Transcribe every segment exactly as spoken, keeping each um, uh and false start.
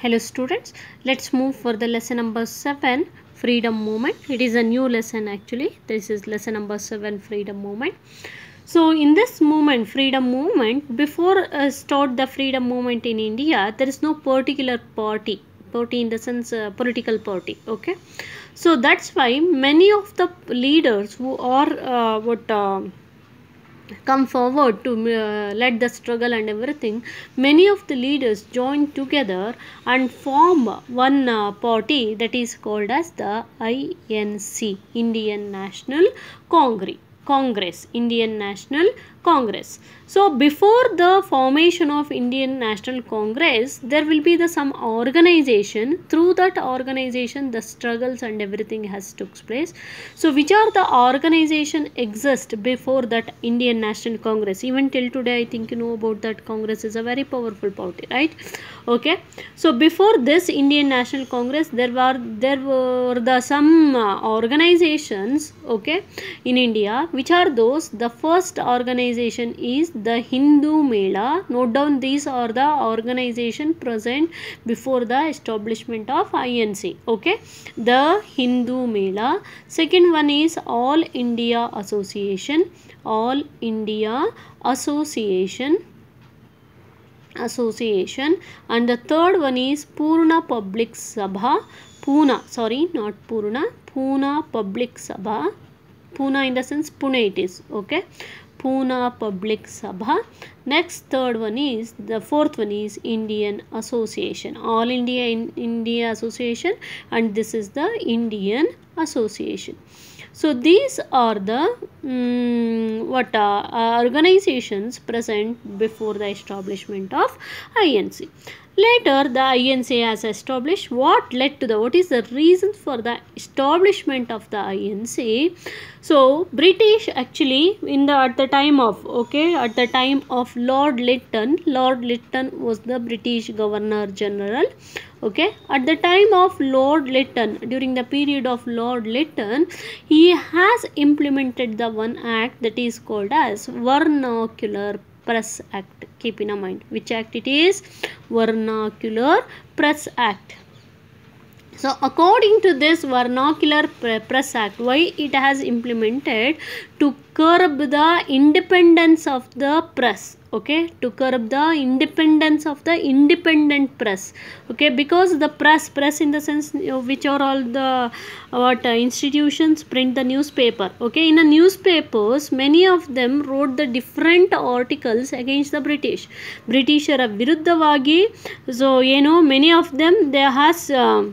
Hello students, let's move for the lesson number seven, freedom movement. It is a new lesson actually. This is lesson number seven, freedom movement. So in this movement, freedom movement, before uh, start the freedom movement in India, there is no particular party. Party in the sense uh, political party. Okay. So that's why many of the leaders who are uh, what uh, come forward to uh, lead the struggle and everything, many of the leaders join together and form one uh, party that is called as the I N C, Indian National Congress. Congress, Indian National Congress. So before the formation of Indian National Congress, there will be the some organization. Through that organization, the struggles and everything has took place. So which are the organization exist before that Indian National Congress? Even till today, I think you know about that Congress is a very powerful party, right? Okay. So before this Indian National Congress, there were there were the some uh, organizations, okay, in India. Which are those? The first organization is the Hindu Mela. Note down, these are the organization present before the establishment of I N C. Okay, the Hindu Mela. Second one is All India Association. All India Association. Association. And the third one is Purna Public Sabha. Pune, sorry, not Purna. Pune Public Sabha. Pune in the sense Pune it is, okay. Pune Public Sabha. Next, third one is, the fourth one is Indian Association. All India in India Association, and this is the Indian Association. So these are the um, what uh, organizations present before the establishment of I N C. Later, the I N C has established. What led to the, what is the reason for the establishment of the I N C? So, British actually in the, at the time of, okay, at the time of Lord Lytton, Lord Lytton was the British Governor General, okay. At the time of Lord Lytton, during the period of Lord Lytton, he has implemented the one act that is called as Vernacular Press Act. Keep in mind which act it is. Vernacular Press Act. So according to this Vernacular Press Act, why it has implemented? To curb the independence of the press, okay, to curb the independence of the independent press, okay, because the press press in the sense which are all the what uh, institutions print the newspaper, okay. In the newspapers, many of them wrote the different articles against the British Britishರ ವಿರುದ್ಧವಾಗಿ. So you know, many of them they has uh,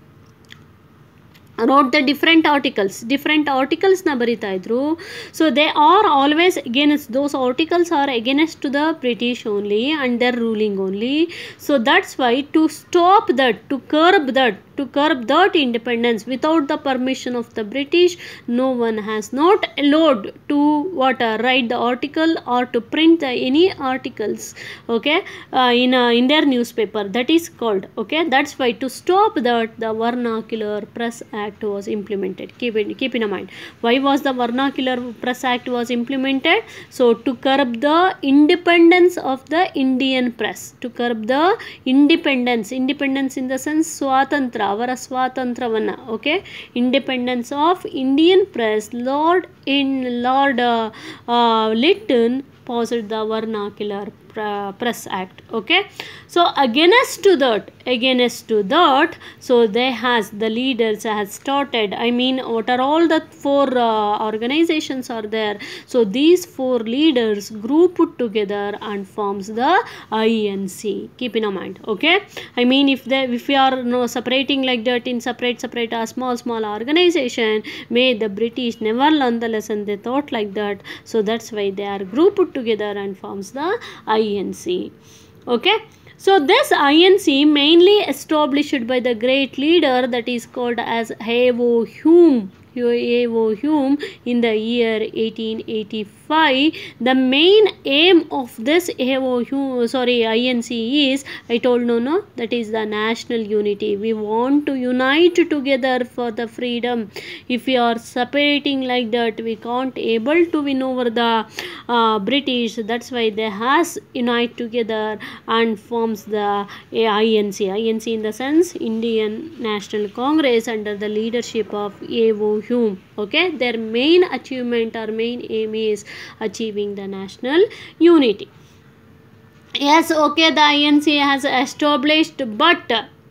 wrote the different articles different articles na barita idru. So they are always against, those articles are against to the British only and their ruling only. So that's why to stop that, to curb that, to curb that independence without the permission of the British, no one has not allowed to what uh, write the article or to print the, any articles, okay, uh, in uh, in their newspaper. That is called, okay. That's why to stop that, the Vernacular Press Act was implemented. Keep in keep in mind, why was the Vernacular Press Act was implemented? So to curb the independence of the Indian press, to curb the independence independence in the sense ಸ್ವಾತಂತ್ರ್ಯ, ಅವರ ಸ್ವಾತಂತ್ರ್ಯವನ್ನ, okay, independence of Indian press. Lord in Lord uh, uh, Lytton passed the Vernacular Press Act, okay. So against to that against to that so they has the leaders has started, I mean what are all the four uh, organizations are there. So these four leaders group together and forms the I N C. Keep in mind, okay. I mean if they if we are you know, separating like that in separate separate a small small organization, may the British never learn the lesson, they thought like that. So that's why they are grouped together and forms the I N C, okay. So this I N C mainly established by the great leader that is called as Heo Hume. A O Hume in the year eighteen eighty-five. The main aim of this A O Hume, sorry, I N C is, I told no, no, that is the national unity. We want to unite together for the freedom. If we are separating like that, we can't able to win over the uh, British. That's why they has unite together and forms the I N C. I N C in the sense Indian National Congress under the leadership of A O Hume. Okay, their main achievement or main aim is achieving the national unity. Yes, okay, the I N C has established, but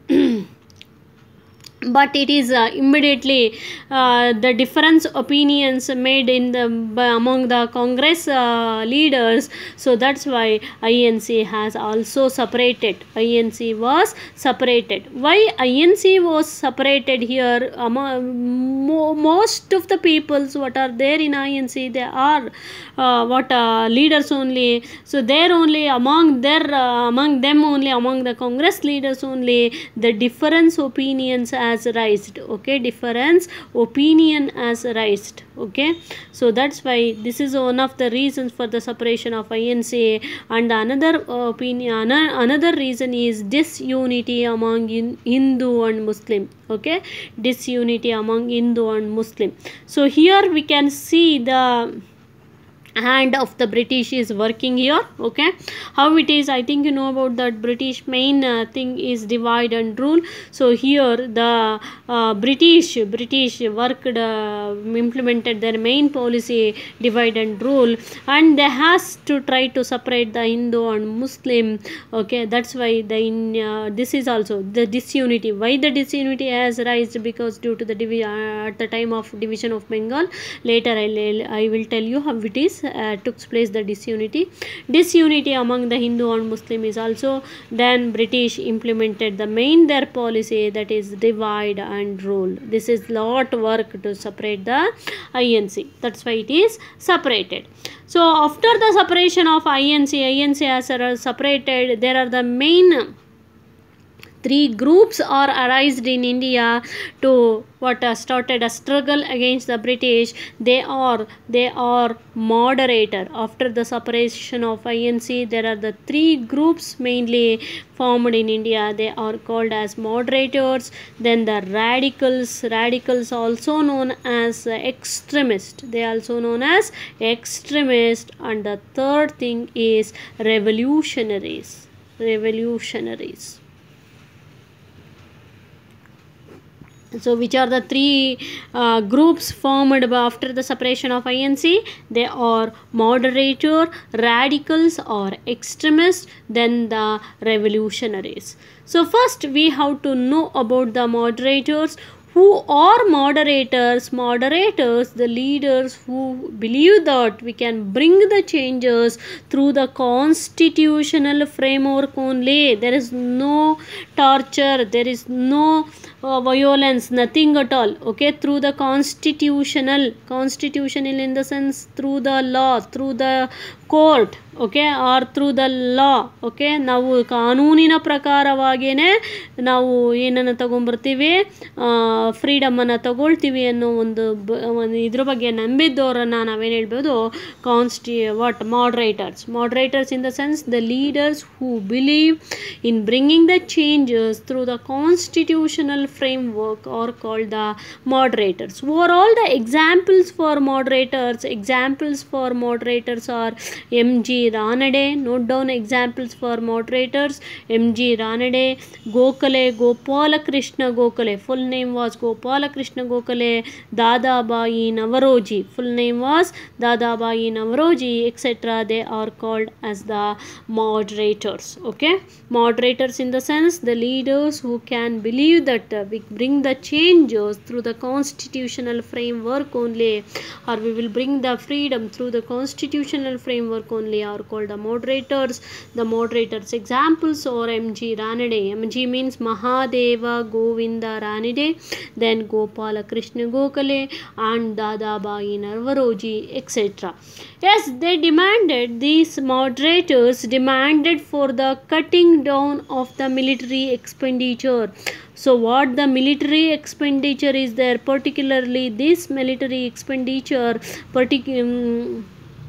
but it is uh, immediately uh, the difference opinions made in the among the Congress uh, leaders. So that's why I N C has also separated. I N C was separated. Why I N C was separated here? Among mo most of the peoples what are there in I N C, they are uh, what uh, leaders only. So there only among their uh, among them only among the Congress leaders only the difference opinions as raised. Okay, difference opinion as raised. Okay, so that's why this is one of the reasons for the separation of I N C. And another opinion, another reason is disunity among Hindu and Muslim. Okay, disunity among Hindu and Muslim. So here we can see the hand of the British is working here. Okay, how it is, I think you know about that. British main uh, thing is divide and rule. So here the uh, British British worked uh, implemented their main policy divide and rule, and they has to try to separate the Hindu and Muslim. Okay, that's why the in uh, this is also the disunity. Why the disunity has arisen? Because due to the divi uh, at the time of division of Bengal. Later I I will tell you how it is Uh, took place the disunity. Disunity among the Hindu and Muslim is also then British implemented the main their policy, that is divide and rule. This is lot work to separate the I N C. That's why it is separated. So after the separation of I N C, I N C has separated. There are the main three groups are arised in India to what uh, started a struggle against the British. They are they are moderator. After the separation of I N C, there are the three groups mainly formed in India. They are called as moderators. Then the radicals, radicals also known as extremists. They are also known as extremists. And the third thing is revolutionaries. Revolutionaries. So which are the three uh, groups formed after the separation of I N C? They are moderator, radicals or extremists, then the revolutionaries. So first we have to know about the moderators. Who are moderators? Moderators, the leaders who believe that we can bring the changes through the constitutional framework only. There is no torture, there is no uh, violence, nothing at all. Okay, through the constitutional, constitutional in the sense through the law, through the court, okay, or through the law. Okay, ನಾವು ಕಾನೂನಿನ ಪ್ರಕಾರವಾಗಿಯೇ ನಾವು ಏನನ್ನು ತಗೊಂಡ್ಬರ್ತೀವಿ, ಫ್ರೀಡಮನ್ನು ತಗೊಳ್ತೀವಿ ಅನ್ನೋ ಒಂದು ಒಂದು ಇದ್ರ ಬಗ್ಗೆ ನಂಬಿದ್ದವರನ್ನು ನಾವೇನು ಹೇಳ್ಬೋದು, ಕಾನ್ಸ್ಟಿ what moderators. Moderators in the sense the leaders who believe in bringing the changes through the constitutional framework are called the moderators. Who are all the examples for moderators? Examples for moderators are M G Ranade. Note down examples for moderators. M G Ranade, Gokhale, Gopala Krishna Gokhale. Full name was Gopala Krishna Gokhale. Dadabhai Naoroji. Full name was Dadabhai Naoroji, et cetera. They are called as the moderators. Okay, moderators in the sense the leaders who can believe that uh, we bring the changes through the constitutional framework only, or we will bring the freedom through the constitutional framework only, are called the moderators. The moderators examples are M G Ranade. M G means Mahadeva Govinda Ranade, then Gopala Krishna Gokhale and Dadabhai Naoroji, et cetera. Yes, they demanded, these moderators demanded for the cutting down of the military expenditure. So what the military expenditure is there, particularly this military expenditure particular um,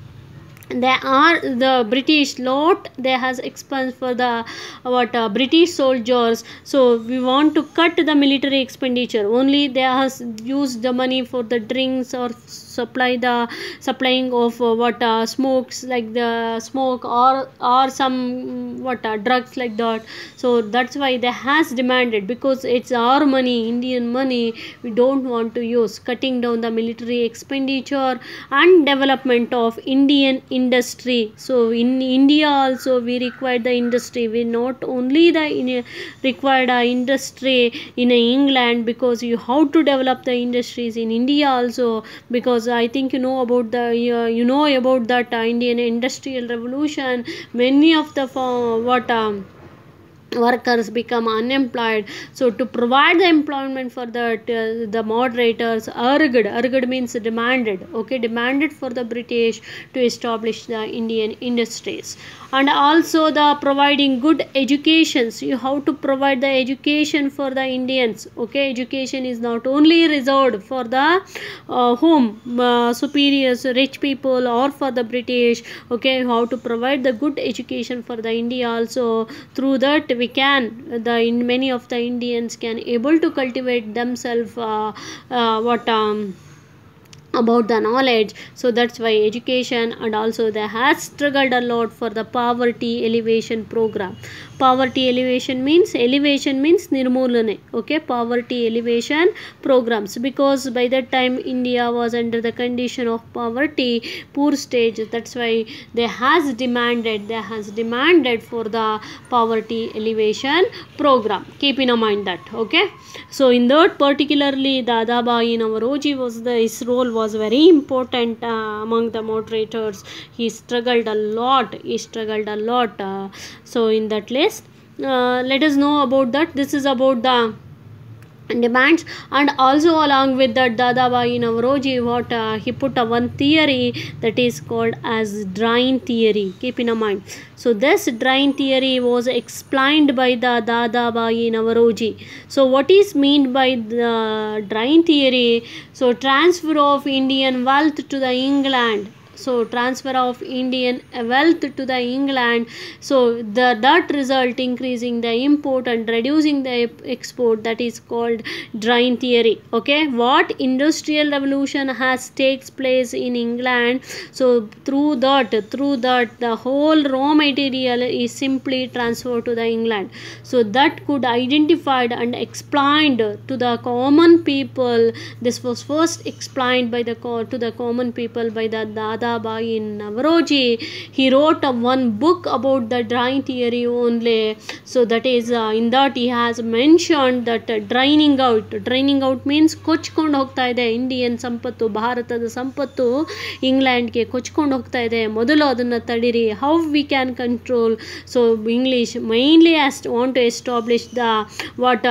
they are the British lot they has expensed for the what uh, British soldiers. So we want to cut the military expenditure, only they has used the money for the drinks or supply the supplying of uh, what uh, smokes like the smoke or or some what uh, drugs like that. So that's why they has demanded, because it's our money, Indian money, we don't want to use, cutting down the military expenditure and development of Indian industry. So in India also we require the industry, we not only the in, required uh, industry in uh, England, because you how to develop the industries in India also, because I think you know about the uh, you know about that uh, Indian industrial revolution, many of the uh, what um, workers become unemployed. So to provide the employment for the uh, the moderators, urged urged means demanded, okay, demanded for the British to establish the Indian industries. And also the providing good educations, you have to provide the education for the Indians, okay. Education is not only reserved for the uh, home uh, superiors, rich people, or for the British, okay. You have to provide the good education for the India also. Through that we can the in many of the Indians can able to cultivate themselves uh, uh, what um about the knowledge. So that's why education. And also they has struggled a lot for the poverty elevation program. Poverty elevation means elevation means nirmulane, okay, poverty elevation programs, because by that time India was under the condition of poverty, poor stage. That's why they has demanded they has demanded for the poverty elevation program. Keep in mind that, okay. So in that particularly Dadabhai Naoroji was the his role was very important uh, among the moderators. He struggled a lot he struggled a lot uh, so in that list uh, let us know about that. This is about the demands. And also along with that Dadabhai Naoroji, what uh, he put a one theory that is called as drawing theory. Keep in mind. So this drawing theory was explained by the Dadabhai Naoroji. So what is meant by the drawing theory? So transfer of Indian wealth to the England. So transfer of Indian wealth to the England. So the that result increasing the import and reducing the export. That is called drawing theory. Okay, what industrial revolution has takes place in England. So through that through that the whole raw material is simply transferred to the England. So that could identified and explained to the common people. This was first explained by the to the common people by the Dada Dadabhai Naoroji. He wrote a one book about the drawing theory only. So that is uh, in that he has mentioned that uh, draining out draining out means ಕೊಚ್ಕೊಂಡು ಹೋಗ್ತಾ ಇದೆ Indian ಸಂಪತ್ತು, ಭಾರತದ ಸಂಪತ್ತು ಇಂಗ್ಲೆಂಡ್ಗೆ ಕೊಚ್ಕೊಂಡು ಹೋಗ್ತಾ ಇದೆ, ಮೊದಲು ಅದನ್ನು ತಡೀರಿ. How we can control. So English mainly just want to establish the what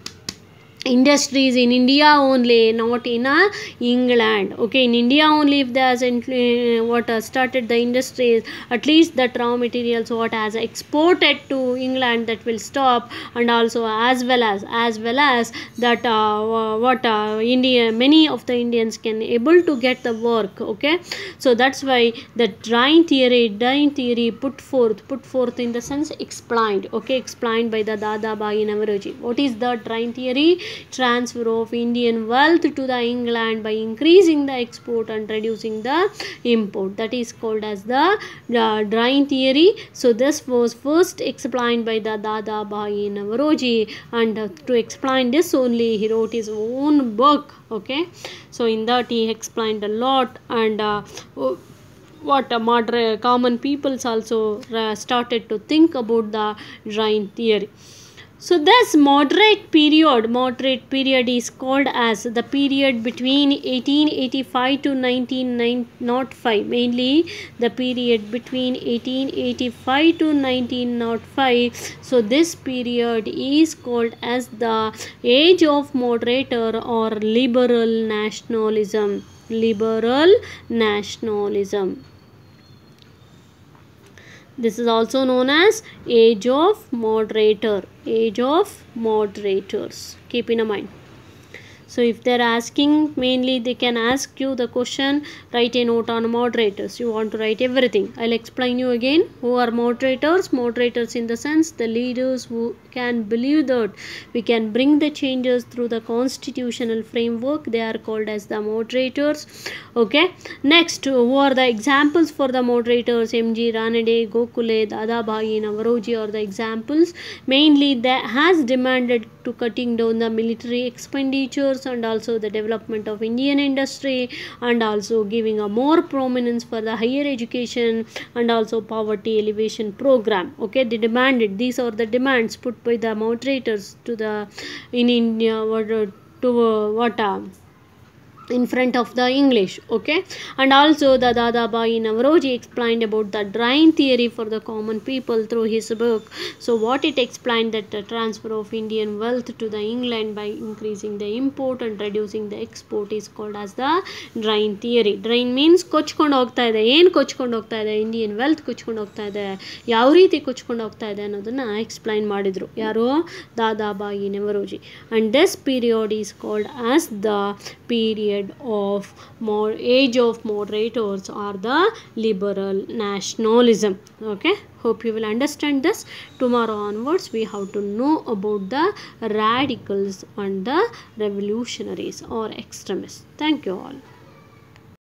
industries in India only, not in uh, England. Okay, in India only if there has uh, what uh, started the industries, at least that raw materials what has exported to England that will stop. And also as well as as well as that uh, what uh, India many of the Indians can able to get the work. Okay, so that's why the drawing theory drawing theory put forth put forth in the sense explained. Okay, explained by the Dadabhai Naoroji. What is the drawing theory? Transfer of Indian wealth to the England by increasing the export and reducing the import. That is called as the uh, drawing theory. So this was first explained by the Dadabhai Naoroji, and uh, to explain this only he wrote his own book. Okay, so in that he explained a lot. And uh, what uh, moderate common peoples also uh, started to think about the drawing theory. So this moderate period, moderate period is called as the period between eighteen eighty-five to nineteen oh five. Mainly the period between eighteen eighty-five to nineteen oh five. So this period is called as the age of moderator or liberal nationalism. Liberal nationalism. This is also known as age of moderator. Age of moderators. Keep in mind. So if they're asking, mainly they can ask you the question, write a note on moderators. You want to write everything. I'll explain you again. Who are moderators? Moderators in the sense the leaders who can believe that we can bring the changes through the constitutional framework. They are called as the moderators. Okay. Next, who are the examples for the moderators? M G Ranade, Gokhale, Dadabhai, Naoroji are the examples. Mainly that has demanded to cutting down the military expenditures and also the development of Indian industry, and also giving a more prominence for the higher education and also poverty elevation program. Okay, they demanded, these are the demands put by the moderators to the in India, what uh, to uh, what uh, in front of the English. Okay, and also the Dadabhai Naoroji explained about the drawing theory for the common people through his book. So what it explained, that the transfer of Indian wealth to the England by increasing the import and reducing the export is called as the drawing theory. Drain means ಕೊಚ್ಕೊಂಡು ಹೋಗ್ತಾ ಇದೆ, ಏನು ಕೊಚ್ಕೊಂಡು ಹೋಗ್ತಾ ಇದೆ, Indian wealth ಕೊಚ್ಕೊಂಡು ಹೋಗ್ತಾ ಇದೆ, ಯಾವ ರೀತಿ ಕೊಚ್ಕೊಂಡು ಹೋಗ್ತಾ ಇದೆ ಅನ್ನೋದನ್ನು ಎಕ್ಸ್ಪ್ಲೈನ್ ಮಾಡಿದರು. ಯಾರು? Dadabhai Naoroji. And this period is called as the period of more age of moderators or the liberal nationalism. Okay, hope you will understand this. Tomorrow onwards we have to know about the radicals and the revolutionaries or extremists. Thank you all.